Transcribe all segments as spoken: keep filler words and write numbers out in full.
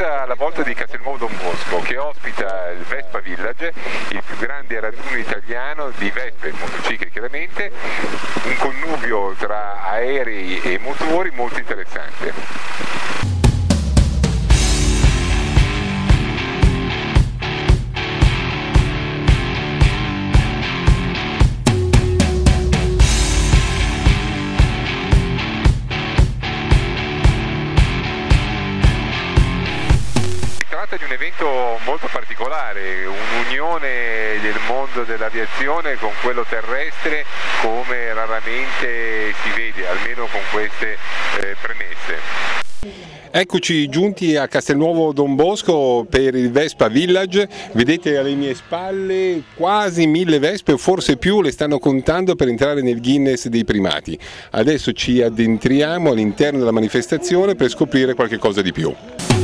casa alla volta di Castelnuovo Don Bosco, che ospita il Vespa Village, il più grande raduno italiano di vespe e motocicli chiaramente, un connubio tra aerei e motori molto interessante. Di un evento molto particolare, un'unione del mondo dell'aviazione con quello terrestre come raramente si vede, almeno con queste eh, premesse. Eccoci giunti a Castelnuovo Don Bosco per il Vespa Village. Vedete alle mie spalle quasi mille vespe o forse più, le stanno contando per entrare nel Guinness dei primati. Adesso ci addentriamo all'interno della manifestazione per scoprire qualche cosa di più.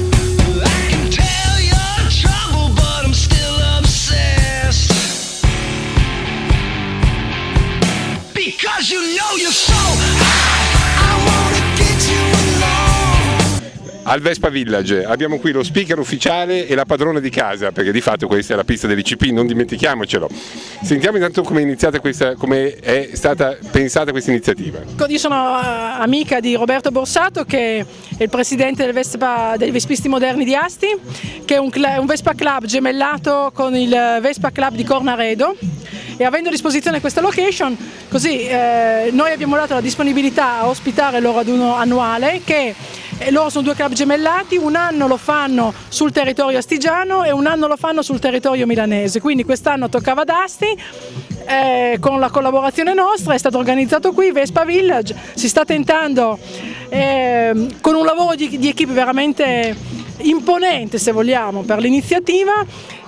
Al Vespa Village abbiamo qui lo speaker ufficiale e la padrona di casa, perché di fatto questa è la pista dell'I C P, non dimentichiamocelo. Sentiamo intanto come è iniziata questa, come è stata pensata questa iniziativa. Io sono amica di Roberto Borsato, che è il presidente del Vespa, dei Vespisti Moderni di Asti, che è un, un Vespa Club gemellato con il Vespa Club di Cornaredo. E avendo a disposizione questa location, così eh, noi abbiamo dato la disponibilità a ospitare il loro raduno annuale, che eh, loro sono due club gemellati, un anno lo fanno sul territorio astigiano e un anno lo fanno sul territorio milanese, quindi quest'anno toccava ad Asti, eh, con la collaborazione nostra è stato organizzato qui Vespa Village, si sta tentando eh, con un lavoro di, di equipe veramente imponente, se vogliamo, per l'iniziativa,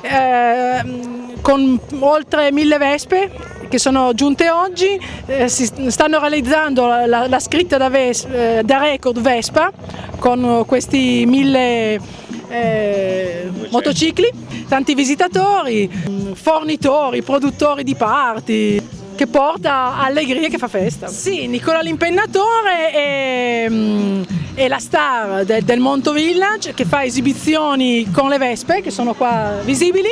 eh, con oltre mille vespe che sono giunte oggi, eh, si stanno realizzando la, la, la scritta da, Ves, eh, da record Vespa con questi mille eh, motocicli, tanti visitatori, fornitori, produttori di parti, che porta allegria e che fa festa. Sì, Nicola l'Impennatore è, è la star del, del Monto Village, che fa esibizioni con le vespe che sono qua visibili,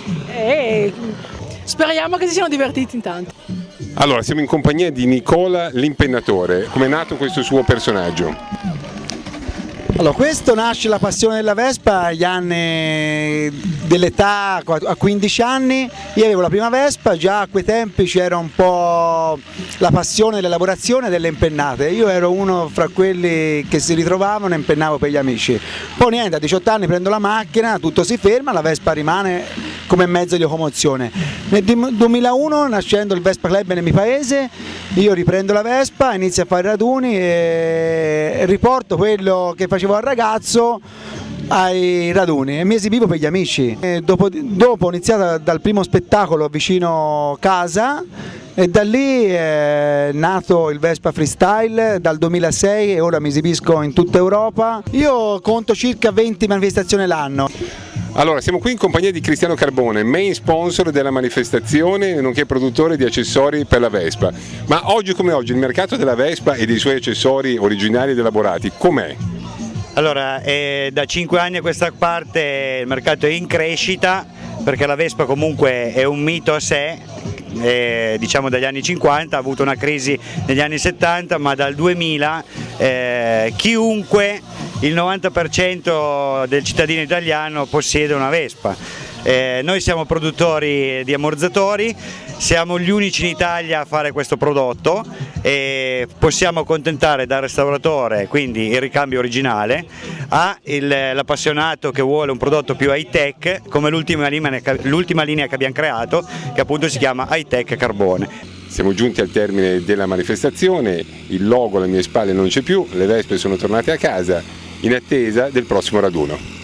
e speriamo che si siano divertiti intanto. Allora, siamo in compagnia di Nicola l'Impennatore. Come è nato questo suo personaggio? Allora, questo nasce la passione della Vespa agli anni dell'età, a quindici anni. Io avevo la prima Vespa, già a quei tempi c'era un po' la passione dell'elaborazione delle impennate. Io ero uno fra quelli che si ritrovavano e impennavo per gli amici. Poi niente, a diciotto anni prendo la macchina, tutto si ferma, la Vespa rimane come mezzo di locomozione. Nel duemilauno, nascendo il Vespa Club nel mio paese, io riprendo la Vespa, inizio a fare raduni e riporto quello che facevo al ragazzo ai raduni e mi esibivo per gli amici. E dopo, dopo ho iniziato dal primo spettacolo vicino casa e da lì è nato il Vespa Freestyle dal duemilasei e ora mi esibisco in tutta Europa. Io conto circa venti manifestazioni l'anno. Allora, siamo qui in compagnia di Cristiano Carbone, main sponsor della manifestazione nonché produttore di accessori per la Vespa. Ma oggi come oggi il mercato della Vespa e dei suoi accessori originali ed elaborati com'è? Allora, eh, da cinque anni a questa parte il mercato è in crescita, perché la Vespa comunque è un mito a sé, eh, diciamo dagli anni cinquanta, ha avuto una crisi negli anni settanta, ma dal duemila eh, chiunque, il novanta per cento del cittadino italiano possiede una Vespa. Eh, noi siamo produttori di ammortizzatori, siamo gli unici in Italia a fare questo prodotto e possiamo accontentare dal restauratore, quindi il ricambio originale, all'appassionato che vuole un prodotto più high tech, come l'ultima linea, l'ultima linea che abbiamo creato, che appunto si chiama High Tech Carbone. Siamo giunti al termine della manifestazione, il logo alle mie spalle non c'è più, le vespe sono tornate a casa, in attesa del prossimo raduno.